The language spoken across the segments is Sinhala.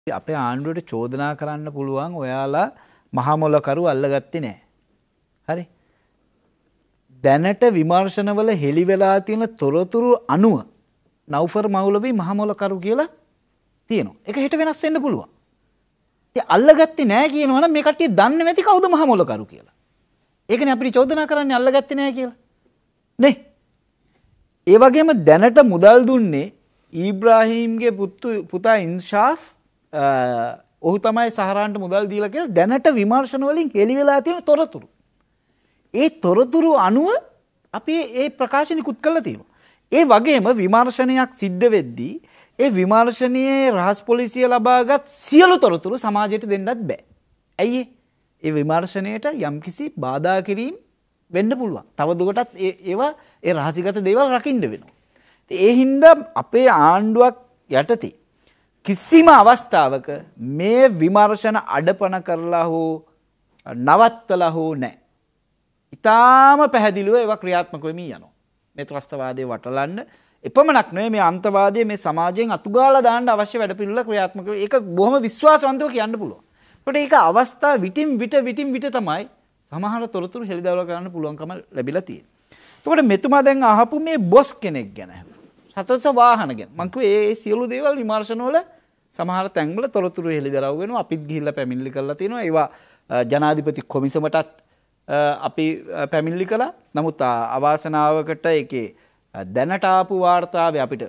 අපේ ආණ්ඩුවට චෝදනා කරන්න පුළුවන් ඔයාලා මහා මොලකරු අල්ලගත්තේ නැහැ. හරි. දැනට විමර්ශනවල හෙළි වෙලා තියෙන තොරතුරු අනුව නවුෆර් මෞලවි මහා මොලකරු කියලා තියෙනවා. ඒක හෙට වෙනස් වෙන්න පුළුවන්. ඉතින් අල්ලගත්තේ නැහැ කියනවා නම් මේ කට්ටිය දන්නේ නැති කවුද මහා මොලකරු කියලා. ඒකනේ අපිට චෝදනා කරන්නේ අල්ලගත්තේ නැහැ කියලා. නේ? ඒ වගේම දැනට මුදල් දුන්නේ ඊබ්‍රාහීම්ගේ පුතා ඉන්ෂාෆ් ඔහු තමයි සහරාන්ට මුදල් දීලා කියලා දැනට විමර්ශන වලින් හෙළි වෙලා තියෙන තොරතුරු. ඒ තොරතුරු අනුව අපි ඒ ප්‍රකාශන නිකුත් කළා තියෙනවා. ඒ වගේම විමර්ශනයක් සිද්ධ වෙද්දී ඒ විමර්ශනයේ රහස් පොලිසිය ලබාගත් සියලු තොරතුරු සමාජයට දෙන්නත් බෑ. ඇයි ඒ විමර්ශනයට යම්කිසි බාධා කිරීම වෙන්න පුළුවන්. තවදුරටත් ඒවා ඒ රහසිගත දේවල් රකින්න වෙනවා. ඒ හින්දා අපේ ආණ්ඩුවක් යටතේ කිසිම අවස්ථාවක මේ විමර්ශන අඩපණ කරලා හෝ නවත්තලා හෝ නැහැ. ඊටාම පැහැදිලිව ඒවා ක්‍රියාත්මක වෙමින් යනවා. මේ ත්‍රස්තවාදයේ වටලන්න එපමණක් නෙවෙයි මේ අන්තවාදයේ මේ සමාජයෙන් අතුගාලා දාන්න අවශ්‍ය වැඩපිළිවෙල ක්‍රියාත්මක වෙනවා. ඒක බොහොම විශ්වාසවන්තව කියන්න පුළුවන්. ඒකට ඒක අවස්ථා විටින් විට තමයි සමහර තොරතුරු හෙළිදරව් කරන්න පුළුවන්කම ලැබිලා තියෙන්නේ. එතකොට මෙතුමා දැන් අහපු මේ බොස් කෙනෙක් ගැන සතොත්ස වාහන ගැන මං කිව්වේ ඒ සියලු දේවල් විමර්ශනවල සමහර තැන්වල තොරතුරු හෙළිදරව් වෙනවා. අපිත් ගිහිල්ලා පැමිණිලි කරලා තියෙනවා. ඒවා ජනාධිපති කොමිසමටත් අපි පැමිණිලි කළා. නමුත් අවාසනාවකට ඒකේ දැනට ආපු වාර්තාවේ අපිට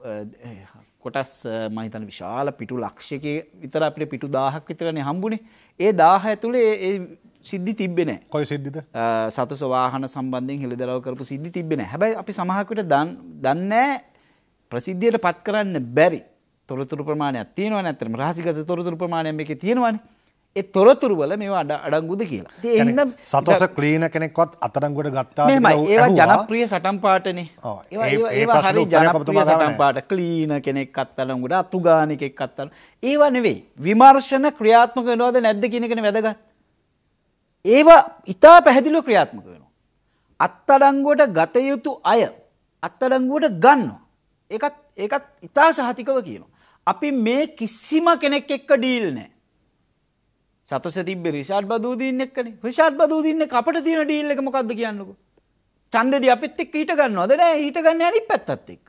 කොටස් මම හිතන්නේ විශාල පිටු ලක්ෂයක විතර අපිට පිටු 1000ක් විතරනේ හම්බුනේ. ඒ 1000 ඇතුලේ ඒ සිද්ධි තිබ්බේ නැහැ. කොයි සිද්ධිද? සතොස වාහන සම්බන්ධයෙන් හෙළිදරව් කරපු සිද්ධි තිබ්බේ නැහැ. හැබැයි අපි සමහරකට දන්නේ ප්‍රසිද්ධියට පත් කරන්න බැරි තොරතුරු ප්‍රමාණයක් තියෙනවා නැත්නම් රහසිගත තොරතුරු ප්‍රමාණයක් මේකේ තියෙනවානේ. ඒ තොරතුරු වල මේවා අඩංගුද කියලා. ඉතින් ඒ හින්දා සතොස ක්ලීන කෙනෙක්වත් අත්අඩංගුවට ගත්තා කියලා ඒවා ජනප්‍රිය සටන් පාටනේ. ඒවා හරි ජනප්‍රිය සටන් පාට ක්ලීන කෙනෙක් අත්අඩංගුවට අතුගාන එකෙක් අත්අඩංගුවට. ඒවා නෙවෙයි. විමර්ශන ක්‍රියාත්මක වෙනවද නැද්ද කියන එකනේ වැදගත්. ඒවා ඉතා පැහැදිලිව ක්‍රියාත්මක වෙනවා. අත්අඩංගුවට ගත යුතු අය අත්අඩංගුවට ගන්නවා. ඒකත් ඉතා සහතිකව කියනවා. අපි මේ කිසිම කෙනෙක් එක්ක ඩීල් නැහැ. සතොස තිබ්බේ රිෂාඩ් බදූදීන් එක්කනේ. රිෂාඩ් බදූදීන් එක්ක අපිට තියෙන ඩීල් එක මොකද්ද කියන්නකෝ? ඡන්දෙදි අපිත් එක්ක හිට ගන්නවද? නෑ හිට ගන්න අනිත් පැත්තත් එක්ක.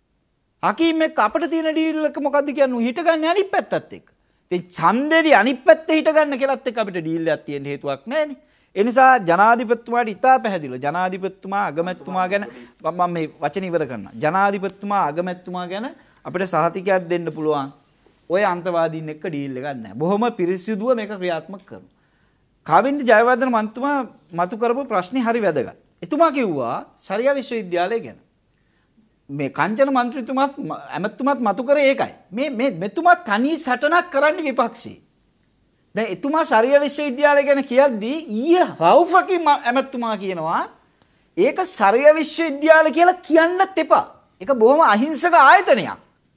හකීම් එක්ක අපිට තියෙන ඩීල් එක මොකද්ද කියන්නේ? හිට ගන්න අනිත් පැත්තත් එක්ක. ඉතින් ඡන්දෙදි අනිත් පැත්තේ හිට ගන්න කියලාත් එක්ක අපිට ඩීල් එකක් තියෙන්න හේතුවක් නෑනේ. ඒ නිසා ජනාධිපතිතුමාට ඉතා පැහැදිලිව ජනාධිපතිතුමා අගමැතිතුමා ගැන මම මේ වචන ඉවර කරනවා. ජනාධිපතිතුමා අගමැතිතුමා ගැන අපිට සහතිකයක් දෙන්න පුළුවන්. ඔය අන්තවාදීන් එක්ක ඩීල් එකක් නැහැ. බොහොම පිරිසිදුව මේක ක්‍රියාත්මක කරනවා. කවින්ද ජයවර්ධන මන්තුමා මතු කරපු ප්‍රශ්නේ හරි වැදගත්. එතුමා කිව්වා ශරියා විශ්වවිද්‍යාලය ගැන. මේ කංචන මන්ත්‍රීතුමාත් ඇමතුමාත් මතු කරේ ඒකයි. මේ මෙතුමා තනි සටනක් කරන්න විපක්ෂී. දැන් එතුමා ශරියා විශ්වවිද්‍යාලය ගැන කියද්දී ඊයේ රවුෆකි ඇමතුමා කියනවා ඒක ශරියා විශ්වවිද්‍යාලය කියලා කියන්නත් එපා. ඒක බොහොම අහිංසක ආයතනයක්.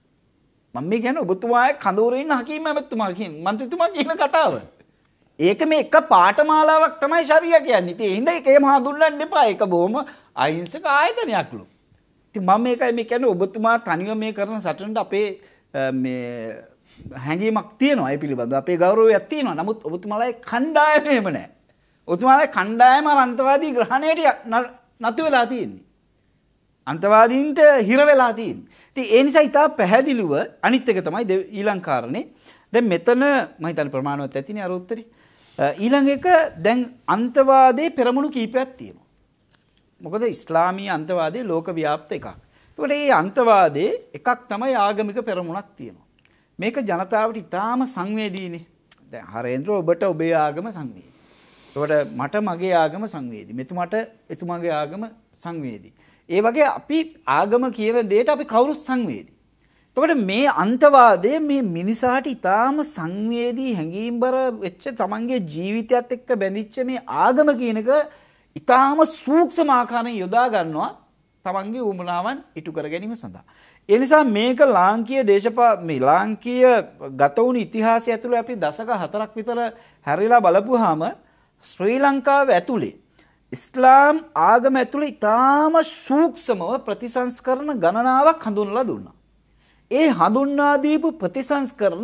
මම මේ කියන්නේ ඔබතුමාගේ කඳවුරේ ඉන්න හකීම් ඇමතුමා කියන මන්ත්‍රීතුමා කියන කතාව. ඒක මේ එක පාඨමාලාවක් තමයි ශරියා කියන්නේ. ඉතින් ඒ හින්දා ඒක එහෙම හඳුන්වන්න එපා. ඒක බොහොම අහිංසක ආයතනයක්ලු. ඉතින් මම මේකයි මේ කියන්නේ ඔබතුමා තනිව මේ කරන සටනට අපේ මේ හැඟීමක් තියෙනවා. ඒ පිළිබඳව අපේ ගෞරවයක් තියෙනවා. නමුත් ඔබතුමාලාගේ කණ්ඩායම එහෙම නැහැ. ඔබතුමාලාගේ කණ්ඩායම අන්තවාදී ග්‍රහණයට නතු වෙලා තියෙන්නේ. අන්තවාදීන්ට හිර වෙලා තියෙන්නේ. ඉතින් ඒ නිසා ඉතා පැහැදිලිව අනිත් එක තමයි ඊළඟ කාරණේ. දැන් මෙතන මම හිතන්නේ ප්‍රමාණවත් ඇතිනේ අර උත්තරේ. ඊළඟ එක දැන් අන්තවාදයේ පෙරමුණු කීපයක් තියෙනවා. මොකද ඉස්ලාමීය අන්තවාදයේ ලෝක ව්‍යාප්ත එකක්. ඒකට මේ අන්තවාදයේ එකක් තමයි ආගමික පෙරමුණක් තියෙනවා. මේක ජනතාවට ඉතාම සංවේදීනේ. දැන් හරේන්ද්‍ර ඔබට ඔබේ ආගම සංවේදී. ඒකට මට මගේ ආගම සංවේදී. මෙතුමට එතුමාගේ ආගම සංවේදී. ඒ වගේ අපි ආගම කියන දෙයට අපි කවුරුත් සංවේදී. එතකොට මේ අන්තවාදයේ මේ මිනිසාට ඊටාම සංවේදී හැඟීම්බර වෙච්ච තමන්ගේ ජීවිතයත් එක්ක බැඳිච්ච මේ ආගම කියන එක ඊටාම සූක්ෂම ආකාරයෙන් යොදා ගන්නවා තමන්ගේ උමනාවන් ඉටු කර ගැනීම සඳහා. ඒ නිසා මේක ලාංකීය මේ ලාංකීය ගත වුණු ඉතිහාසය ඇතුළේ අපි දශක 4ක් විතර හැරිලා බලපුවාම ශ්‍රී ලංකාව ඇතුළේ ඉස්ලාම් ආගම ඇතුළේ ඉතාම සූක්ෂමව ප්‍රතිසංස්කරණ ගණනාවක් හඳුන්වලා දුන්නා. ඒ හඳුන්වා දීපු ප්‍රතිසංස්කරණ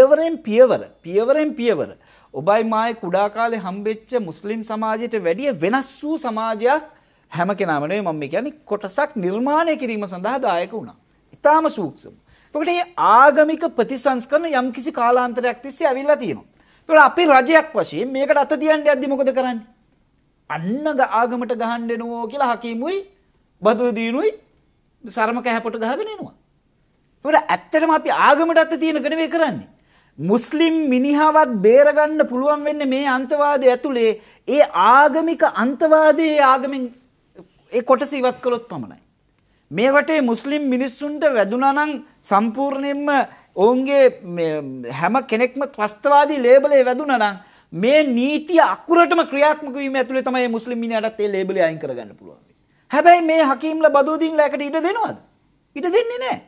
පියවරෙන් පියවර ඔබයි මායි කුඩා කාලේ හම්බෙච්ච මුස්ලිම් සමාජයට වැඩිය වෙනස් වූ සමාජයක් හැම කෙනාම නෙවෙයි මම කියන්නේ කොටසක් නිර්මාණය කිරීම සඳහා දායක වුණා. ඊටාම සූක්ෂම. ඒකට මේ ආගමික ප්‍රතිසංස්කරණ යම්කිසි කාලාන්තරයක් තිස්සේ ඇවිල්ලා තියෙනවා. ඒකට අපි රජයක් වශයෙන් මේකට අත තියන්න යද්දි මොකද කරන්නේ? අන්න ආගමට ගහන්න එනෝ කියලා හකීමුයි බදුදීනුයි සරම කැහැපොට ගහගෙන එනවා. ඒකට ඇත්තටම අපි ආගමට අත තියන කනේ කරන්නේ. මුස්ලිම් මිනිහවත් බේරගන්න පුළුවන් වෙන්නේ මේ අන්තවාදය ඇතුලේ ඒ ආගමික අන්තවාදයේ ආගමෙන් ඒ කොටස ඉවත් කළොත් පමණයි. මේ රටේ මුස්ලිම් මිනිස්සුන්ට වැදුනා නම් සම්පූර්ණයෙන්ම ඔවුන්ගේ හැම කෙනෙක්ම ත්‍රස්තවාදී ලේබලේ වැදුනා නම් මේ නීතිය අකුරටම ක්‍රියාත්මක වීම ඇතුලේ තමයි මුස්ලිම් මිනිහටත් ඒ ලේබලේ අයින් කරගන්න පුළුවන්. හැබැයි මේ හකීම්ලා බදුදීන්ලා එකට ඉඩ දෙනවද? ඉඩ දෙන්නේ නැහැ.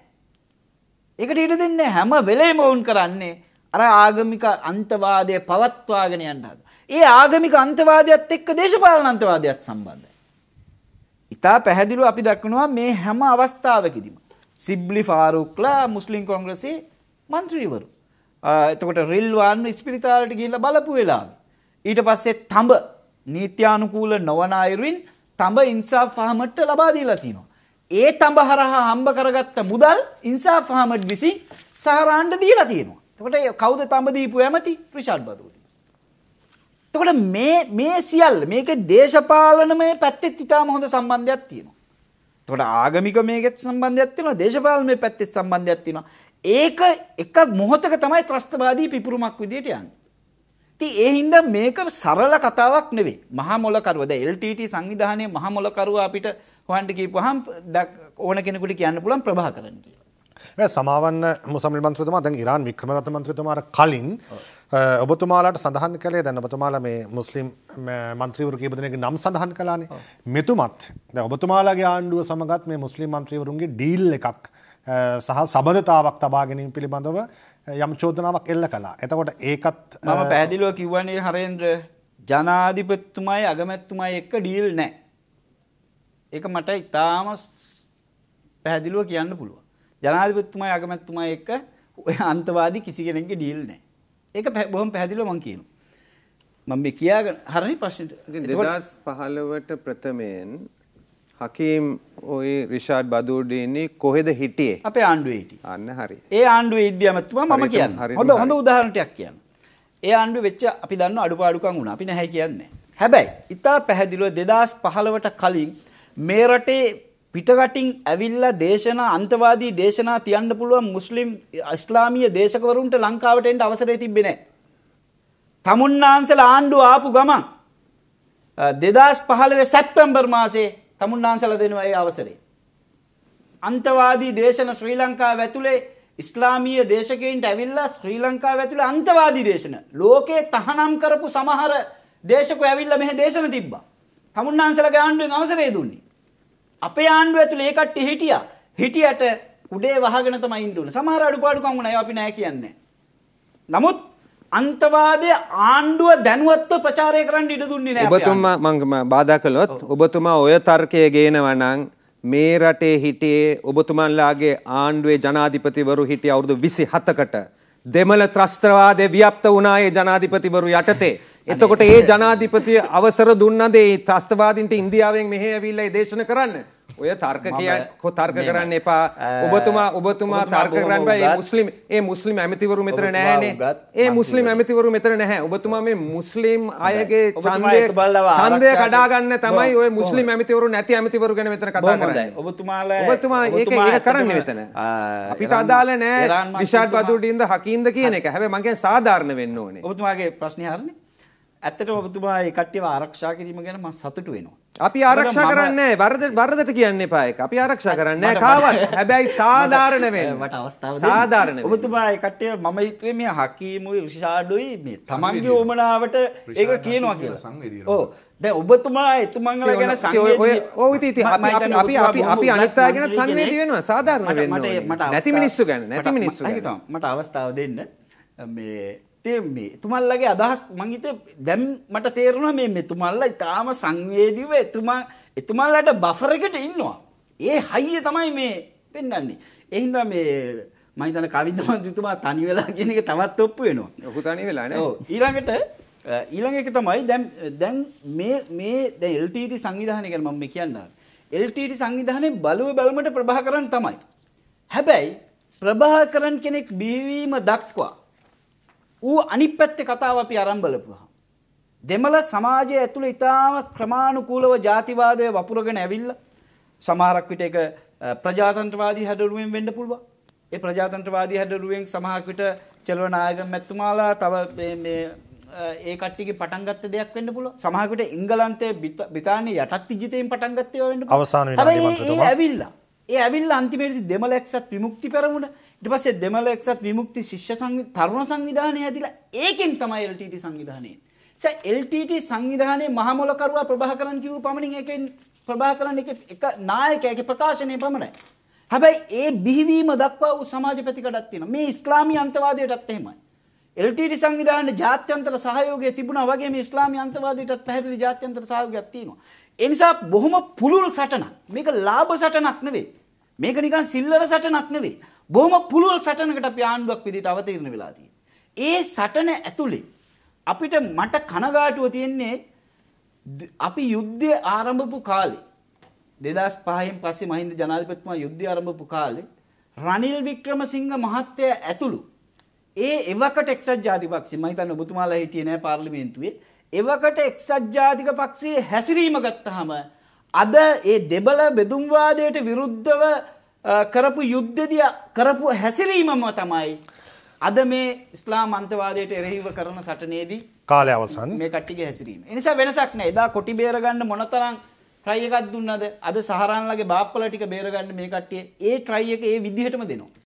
ඒකට ඉඩ දෙන්නේ හැම වෙලේම වුන් කරන්නේ අර ආගමික අන්තවාදය පවත්වාගෙන යන්න හදන. ඒ ආගමික අන්තවාදයත් එක්ක දේශපාලන අන්තවාදයත් සම්බන්ධයි. ඉතා පැහැදිලිව අපි දක්වනවා මේ හැම අවස්ථාවකදීම සිබ්ලි ෆාරූක්ලා මුස්ලිම් කොංග්‍රසයේ മന്ത്രിවරු. එතකොට රිල්වාන් ඉස්පිරිතාලට ගිහිල්ලා බලපු වෙලාවේ ඊට පස්සේ තඹ නීත්‍යානුකූල නොවන අයුරින් තඹ ඉන්සාෆ් අහමඩ්ට ලබා දීලා තිනවා. ඒ තඹ හරහා හම්බ කරගත්ත මුදල් ඉන්සාෆ් අහමඩ් විසින් සහරාන්ට දීලා තියෙනවා. එතකොට කවුද තඹ දීපු ඇමති? රිෂාඩ් බදූදි. එතකොට මේ සියල්ල මේකේ දේශපාලනමය පැත්තෙත් ඉතාම හොඳ සම්බන්ධයක් තියෙනවා. එතකොට ආගමික මේකෙත් සම්බන්ධයක් තියෙනවා, දේශපාලනමය පැත්තෙත් සම්බන්ධයක් තියෙනවා. ඒක එක මොහොතක තමයි ත්‍රස්තවාදී පිපුරුමක් විදියට යන්නේ. ඉතින් ඒ හින්දා මේක සරල කතාවක් නෙවෙයි. මහා මොලකරුව දැන් LTT සංවිධානයේ මහා මොලකරුව අපිට හොයන්න කියපුවාම ඕන කෙනෙකුට කියන්න පුළුවන් ප්‍රභාකරන් කියලා. සමාවන්න මුසමිල් මන්ත්‍රීතුමා දැන් ඉරාන් වික්‍රමරත්න මන්ත්‍රීතුමාට කලින් ඔබතුමාලාට සඳහන් කළේ දැන් ඔබතුමාලා මේ මුස්ලිම් මන්ත්‍රීවරු කීප දෙනෙක්ගේ නම් සඳහන් කළානේ. මෙතුමත් දැන් ඔබතුමාලාගේ ආණ්ඩුව සමගත් මේ මුස්ලිම් මන්ත්‍රීවරුන්ගේ ඩීල් එකක් සහ සබඳතාවක් තබා ගැනීම පිළිබඳව යම් චෝදනාවක් එල්ල කළා. එතකොට ඒකත් මම පැහැදිලිව කිව්වනේ හරේන්ද්‍ර ජනාධිපතිතුමායි අගමැතිතුමායි එක්ක ඩීල් නැහැ. ඒක මට ඉතාම පැහැදිලිව කියන්න පුළුවන්. ජනාධිපතිතුමායි අගමැතිතුමායි එක්ක ඔය අන්තවාදී කිසි කෙනෙක්ගේ ඩීල් නැහැ. ඒක බොහොම පැහැදිලිව මම කියනවා. මම මේ කියාගෙන හරිනේ ප්‍රශ්නෙට. 2015ට ප්‍රථමයෙන් හකීම් ඔය රිෂාඩ් බදූඩිනි කොහෙද හිටියේ? අපේ ආණ්ඩුවේ හිටියේ. අන්න හරි. ඒ ආණ්ඩුවේ ඉද්දියමතුමා මම කියන්නේ. හොඳ උදාහරණයක් කියන්න. ඒ ආණ්ඩුවේ වෙච්ච අපි දන්නවා අඩුපාඩුකම් වුණා. අපි නැහැ කියන්නේ. හැබැයි ඉතා පැහැදිලිව 2015ට කලින් මේ රටේ පිටරටින් ඇවිල්ලා දේශනා අන්තවාදී දේශනා තියන්න පුළුවන් මුස්ලිම් ඉස්ලාමීය දේශකවරුන්ට ලංකාවට එන්න අවසරය තිබ්බේ නැහැ. තමුන්නාන්සලා ආණ්ඩුව ආපු ගමන් 2015 සැප්තැම්බර් මාසේ තමුන්නාන්සලා දෙනවා ඒ අවසරය. අන්තවාදී දේශන ශ්‍රී ලංකාව ඇතුලේ ඉස්ලාමීය දේශකයන්ට ඇවිල්ලා ශ්‍රී ලංකාව ඇතුලේ අන්තවාදී දේශන ලෝකේ තහනම් කරපු සමහර දේශකයෝ ඇවිල්ලා මෙහෙ දේශන තිබ්බා. තමුන්නාන්සලාගේ ආණ්ඩුවෙන් අවසරය දුන්නේ. අපේ ආණ්ඩුව ඇතුලේ ඒ කට්ටිය හිටියා. හිටියට උඩේ වහගෙන තමයි ඉන්න ඕනේ. සමහර අඩුපාඩුකම් වුණා. ඒවා අපි නෑ කියන්නේ. නමුත් අන්තවාදයේ ආණ්ඩුව දැනුවත්ව ප්‍රචාරය කරන්න ඉඩ දුන්නේ නෑ. ඔබතුමා මම බාධා කළොත් ඔබතුමා ඔය තර්කය ගේනවා නම් මේ රටේ හිටියේ ඔබතුමන්ලාගේ ආණ්ඩුවේ ජනාධිපතිවරු හිටිය අවුරුදු 27කට දෙමළ ත්‍රස්තවාදයේ ව්‍යාප්ත වුණා ඒ ජනාධිපතිවරු යටතේ. එතකොට ඒ ජනාධිපති අවසර දුන්නද ඒ ත්‍රස්තවාදීන්ට ඉන්දියාවෙන් මෙහෙ ඇවිල්ලා ඒ දේශන කරන්න? ඔය තර්ක කරන්න එපා. ඔබතුමා තර්ක කරන්න බෑ. ඒ මුස්ලිම් ඇමතිවරු මෙතන නැහැනේ. ඒ මුස්ලිම් ඇමතිවරු මෙතන නැහැ. ඔබතුමා මේ මුස්ලිම් අයගේ ඡන්දය කඩා ගන්න තමයි ඔය මුස්ලිම් ඇමතිවරු නැති ඇමතිවරු ගැන මෙතන කතා කරන්නේ. ඔබතුමා ඒක කරන්නේ මෙතන. අපිට අදාළ නෑ රිෂාඩ් බදූඩින්ද හකීම්ද කියන එක. හැබැයි මම කියන්නේ සාධාරණ වෙන්න ඕනේ. ඔබතුමාගේ ප්‍රශ්නේ හරිනේ. ඇත්තටම ඔබතුමා ඒ කට්ටියව ආරක්ෂා කිරීම ගැන මම සතුටු වෙනවා. අපි ආරක්ෂා කරන්නේ වරදට කියන්න එපා ඒක. අපි ආරක්ෂා කරන්නේ කාවත්. හැබැයි සාධාරණ වෙන්න. මට අවස්ථාව දෙන්න. සාධාරණ. ඔබතුමා ඒ කට්ටිය මම හිතුවේ මේ හකීමුයි රිෂාඩුයි මේ තමන්ගේ ඕමනාවට ඒක කියනවා කියලා. ඔව්. දැන් ඔබතුමා එතුමන්ලා ගැන සංවේදී ඔව් ඉතින් අපි අනිත් අය ගැන සංවේදී වෙනවා. සාධාරණ වෙන්න ඕනේ. නැති මිනිස්සු ගැන මට අවස්ථාව දෙන්න. මේ මේ එතුමන්ලගේ අදහස් මං හිතුවේ දැන් මට තේරුණා මේ මෙතුමන්ලා ඊටාම සංවේදීව එතුමන්ලාට බෆර් එකට ඉන්නවා. ඒ හයිය තමයි මේ පෙන්වන්නේ. ඒ හින්දා මේ මම හිතන්නේ කවින්ද මන්ත්‍රීතුමා තනි වෙලා කියන එක තවත් ඔප්පු වෙනවා. ඔහු තනි වෙලා නේ. ඔව් ඊළඟ එක තමයි දැන් මේ LTT සංවිධානය ගැන මම කියන්නේ. LTT සංවිධානයේ බලුව බැලමට ප්‍රභාකරන් තමයි. හැබැයි ප්‍රභාකරන් කෙනෙක් බිහිවීම දක්වා ඌ අනිත් පැත්තේ කතාව අපි අරන් බලපුවා. දෙමළ සමාජය ඇතුළේ ඉතාම ක්‍රමානුකූලව ජාතිවාදය වපුරගෙන ඇවිල්ලා සමහරක් විට ඒක ප්‍රජාතන්ත්‍රවාදී හැඩරුවෙන් වෙන්න පුළුවන්. ඒ ප්‍රජාතන්ත්‍රවාදී හැඩරුවෙන් සමහරක් විට චෙල්වනායක මැතිතුමාලා තව මේ ඒ කට්ටියගේ පටන් ගත්ත දෙයක් වෙන්න පුළුවන්. සමහරක් විට එංගලන්තයේ බ්‍රිතාන්‍යයේ යටත් විජිතයෙන් පටන් ගත්ත ඒවා වෙන්න පුළුවන්. අවසාන විනාඩි මන්ත්‍රතුමා. ඒ ඇවිල්ලා අන්තිමේදී දෙමළ එක්සත් විමුක්ති පෙරමුණ ඊට පස්සේ දෙමළ එක්සත් විමුක්ති ශිෂ්‍ය තරුණ සංවිධානය හැදිලා ඒකෙන් තමයි LTT සංවිධානය. LTT සංවිධානයේ මහමොලකරුවා ප්‍රභාකරන් කිව්ව පමණින් ඒකෙන් ප්‍රභාකරන් එක නායකයාගේ ප්‍රකාශනය පමණයි. හැබැයි ඒ බිහිවීම දක්වා වූ සමාජ පැතිකඩක් තියෙනවා. මේ ඉස්ලාමීය අන්තවාදයටත් එහෙමයි. LTT සංවිධානයේ ජාත්‍යන්තර සහයෝගය තිබුණා වගේ මේ ඉස්ලාමීය අන්තවාදයටත් පැහැදිලි ජාත්‍යන්තර සහයෝගයක් තියෙනවා. ඒ නිසා බොහොම පුළුල් සටනක්. මේක ලාභ සටනක් නෙවෙයි. මේක නිකන් සිල්ලර සටනක් නෙවෙයි. බොහොම පුළුල් සටනකට අපි ආණ්ඩුවක් විදිහට අවතීර්ණ වෙලා තියෙනවා. ඒ සටන ඇතුලේ අපිට මට කනගාටුව තියෙන්නේ අපි යුද්ධය ආරම්භපු කාලේ 2005න් පස්සේ මහින්ද ජනාධිපතිතුමා යුද්ධය ආරම්භපු කාලේ රනිල් වික්‍රමසිංහ මහත්තයා ඇතුළු එවකට එක්සත් ජාතික පක්ෂය මම හිතන්නේ ඔබතුමාලා හිටියේ නෑ පාර්ලිමේන්තුවේ එවකට එක්සත් ජාතික පක්ෂයේ හැසිරීම ගත්තාම අද ඒ දෙබල බෙදුම්වාදයට විරුද්ධව කරපු යුද්ධෙදී කරපු හැසිරීමම තමයි අද මේ ඉස්ලාම් අන්තවාදයට එරෙහිව කරන සටනේදී කාලය අවසන් මේ කට්ටියගේ හැසිරීම. ඒ නිසා වෙනසක් නැහැ. එදා කොටි බේර ගන්න මොනතරම් try එකක් දුන්නද? අද සහරාන්ලගේ බාප්පල ටික බේර ගන්න මේ කට්ටිය ඒ try එක ඒ විදිහටම දෙනවා.